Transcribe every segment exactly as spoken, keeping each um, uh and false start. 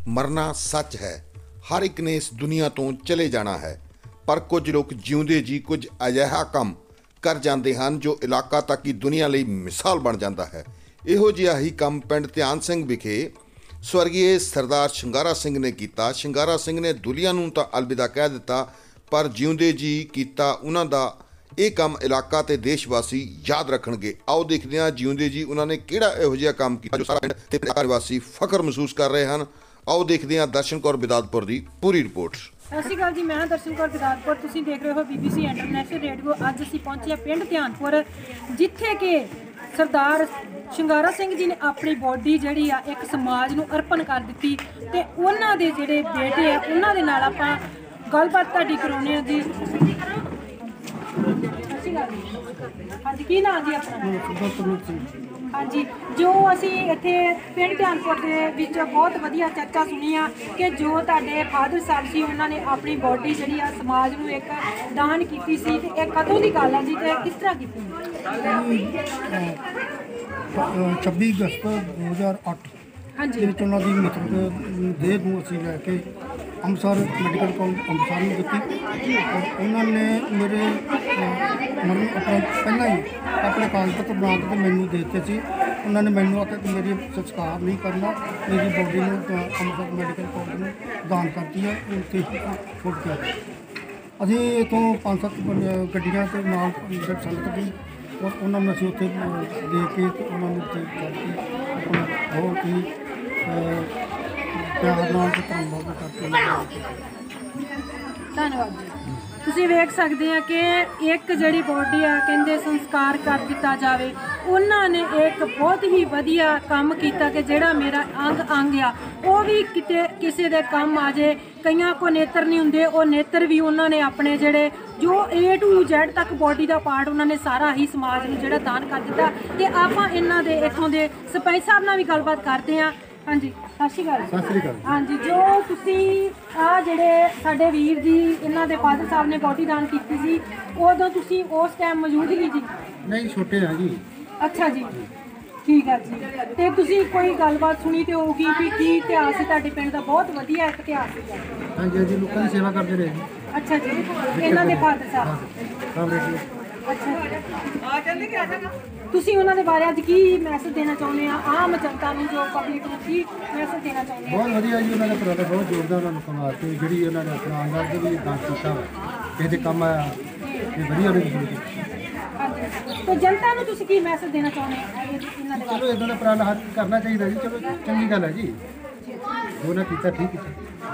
मरना सच है। हर एक ने इस दुनिया तो चले जाना है, पर कुछ लोग जिउंदे जी कुछ अजिहा काम कर जाते हैं जो इलाका तक की दुनिया ਲਈ मिसाल बन जाता है। ਇਹੋ ਜਿਹਾ ਹੀ ਕੰਮ ਪਿੰਡ ਧਿਆਨ ਸਿੰਘ ਵਿਖੇ स्वर्गीय सरदार ਸ਼ਿੰਗਾਰਾ ਸਿੰਘ ने किया। ਸ਼ਿੰਗਾਰਾ ਸਿੰਘ ने दुनिया ਨੂੰ ਤਾਂ अलविदा कह दिता, पर जिउंदे जी किया उन्हां दा ਇਹ ਕੰਮ ਇਲਾਕਾ ਤੇ ਦੇਸ਼ ਵਾਸੀ याद रखणगे। आओ देखते हैं जिउंदे जी उन्होंने किहड़ा इहो जिहा काम किया जो सारा पिंड ते परिवार वासी फख्र महसूस कर रहे हैं। आओ देखते हैं दर्शन कौर बिदातपुर की पूरी रिपोर्ट। सत श्री अकाल जी, मैं हाँ दर्शन कौर बिदातपुर। तुसीं देख रहे हो बीबीसी इंटरनेशनल रेडियो। अज असीं पहुंचे हैं पिंड ध्यानपुर, जिथे कि सरदार ਸ਼ਿੰਗਾਰਾ ਸਿੰਘ जी ने अपनी बॉडी जिहड़ी आ एक समाज नूं अर्पण कर दित्ती ते उन्हां दे जिहड़े बेटे आ उन्हां दे नाल आपां गलबात तुहाडी कराउने आ जी। हाँ जी, की नाम जी अपना? हाँ जी, जो असी इत्थे पिंड ध्यानपुर दे विच बहुत वधिया चर्चा सुनी आ कि जो तुहाडे फादर साहब सी उन्हां ने अपनी बॉडी जिहड़ी आ समाज नूं एक दान कीती सी ते इह कदों दी गल आ जी ते किस तरह कीती? छब्बी अगस्त दो हज़ार अठ हाँ जी, उन्होंने मतलब देह को असी लैके ਅੰਮ੍ਰਿਤਸਰ मैडिकल कॉलेज ਅੰਮ੍ਰਿਤਸਰ में दी और उन्होंने मेरे मतलब अपना पहला ही अपने कागज पत्र बना के मैनू दे दिते सी। उन्होंने मैनू आखिया कि मेरी संस्कार नहीं करना, मेरी बॉडी में ਅੰਮ੍ਰਿਤਸਰ मैडिकल कॉलेज में दान करती है, उत्थे छुट गया। अभी इतों पाँच सत्त गड्डियां के नाल संगत गई और उन्होंने असीं उत्थे दे के उन्होंने उत्थे चल के बहुत ही प्यार नाल ते धन्नवाद करते। धन्नवाद जी। ਤੁਸੀਂ ਵੇਖ ਸਕਦੇ ਆ ਕਿ ਇੱਕ ਜਿਹੜੀ ਬੋਡੀ ਆ ਕਹਿੰਦੇ ਸੰਸਕਾਰ ਕਰ ਦਿੱਤਾ ਜਾਵੇ। ਉਹਨਾਂ ਨੇ ਇੱਕ ਬਹੁਤ ਹੀ ਵਧੀਆ ਕੰਮ ਕੀਤਾ ਕਿ ਜਿਹੜਾ ਮੇਰਾ ਅੰਗ ਅੰਗ ਆ ਉਹ ਵੀ ਕਿਤੇ ਕਿਸੇ ਦੇ ਕੰਮ ਆ ਜੇ। ਕਈਆਂ ਕੋ ਨੇਤਰ ਨਹੀਂ ਹੁੰਦੇ, ਉਹ ਨੇਤਰ ਵੀ ਉਹਨਾਂ ਨੇ ਆਪਣੇ ਜਿਹੜੇ ਜੋ ਏ ਟੂ ਜ਼ੈਡ ਤੱਕ ਬੋਡੀ ਦਾ ਪਾਰਟ ਉਹਨਾਂ ਨੇ ਸਾਰਾ ਹੀ ਸਮਾਜ ਨੂੰ ਜਿਹੜਾ ਦਾਨ ਕਰ ਦਿੱਤਾ। ਤੇ ਆਪਾਂ ਇਹਨਾਂ ਦੇ ਇੱਥੋਂ ਦੇ ਸਿਪਾਹੀ ਸਾਹਿਬ ਨਾਲ ਵੀ ਗੱਲਬਾਤ ਕਰਦੇ ਹਾਂ। हाँ जी, सत श्री अकाल। सत श्री अकाल। हाँ जी, जो तुसी आ जिहड़े साडे वीर जी इन्हां दे फादर साहब ने बॉडी दान कीती सी, उदों तुसी उस टाइम मौजूद ही जी? नहीं, छोटे हैं जी। अच्छा जी, ठीक है जी। ते तुसी कोई गलबात सुनी ते होगी कि की इतिहास है तुहाडे पिंड दा? बहुत वधिया एक इतिहास है। हाँ जी, जी लोगों की सेवा करते रहे। अच्छा जी, इन्हां दे फादर साहब। हाँ रेडियो। अच्छा, ਤੁਸੀਂ ਉਹਨਾਂ ਦੇ ਬਾਰੇ ਅੱਜ ਕੀ ਮੈਸੇਜ ਦੇਣਾ ਚਾਹੁੰਦੇ ਆ ਆਮ ਜਨਤਾ ਨੂੰ, ਜੋ ਪਬਲਿਕ ਨੂੰ ਕੀ ਮੈਸੇਜ ਦੇਣਾ ਚਾਹੁੰਦੇ ਆ? ਬਹੁਤ ਵਧੀਆ ਜੀ, ਉਹਨਾਂ ਦਾ ਭਰਾ ਬਹੁਤ ਜ਼ੋਰਦਾਰ ਉਹਨਾਂ ਨੂੰ ਕਮਾ ਕੇ ਜਿਹੜੀ ਉਹਨਾਂ ਨੇ ਆਪਣਾ ਅੰਗਾਂ ਦੇ ਵੀ ਦਾਨ ਕੀਤਾ ਕਿਸੇ ਦੇ ਕੰਮ ਆਇਆ, ਇਹ ਵਧੀਆ ਹੋਣੀ ਚਾਹੀਦੀ। ਤੇ ਜਨਤਾ ਨੂੰ ਤੁਸੀਂ ਕੀ ਮੈਸੇਜ ਦੇਣਾ ਚਾਹੁੰਦੇ ਆ ਇਹਨਾਂ ਦੇ ਬਾਰੇ? ਚਲੋ ਇਦਾਂ ਦਾ ਪ੍ਰਾਣ ਹੱਥ ਕਰਨਾ ਚਾਹੀਦਾ ਜੀ। ਚਲੋ ਚੰਗੀ ਗੱਲ ਹੈ ਜੀ, ਜੋ ਨਾ ਕੀਤਾ ਠੀਕ ਕੀਤਾ।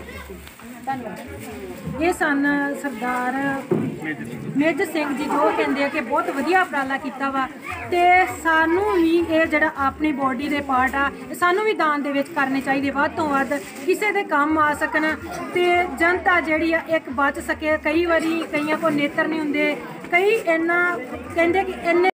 ਧੰਨਵਾਦ। ਇਹ ਸਨ ਸਰਦਾਰ ਮੇਜਰ ਸਿੰਘ ਜੀ, ਜੋ ਕਹਿੰਦੇ ਆ ਕਿ ਬਹੁਤ ਵਧੀਆ ਉਪਰਾਲਾ ਕੀਤਾ ਵਾ ਤੇ ਸਾਨੂੰ ਵੀ ਇਹ ਜਿਹੜਾ ਆਪਣੀ ਬੋਡੀ ਦੇ ਪਾਰਟ ਆ ਸਾਨੂੰ ਵੀ ਦਾਨ ਦੇ ਵਿੱਚ ਕਰਨੇ ਚਾਹੀਦੇ, ਵੱਧ ਤੋਂ ਵੱਧ ਕਿਸੇ ਦੇ ਕੰਮ ਆ ਸਕਣ ਤੇ ਜਨਤਾ ਜਿਹੜੀ ਆ ਇੱਕ ਬਚ ਸਕੇ। ਕਈ ਵਾਰੀ ਕਈਆਂ ਕੋਲ ਨੇਤਰ ਨਹੀਂ ਹੁੰਦੇ, ਕਈ ਇੰਨਾ ਕਹਿੰਦੇ ਕਿ ਇੰਨੇ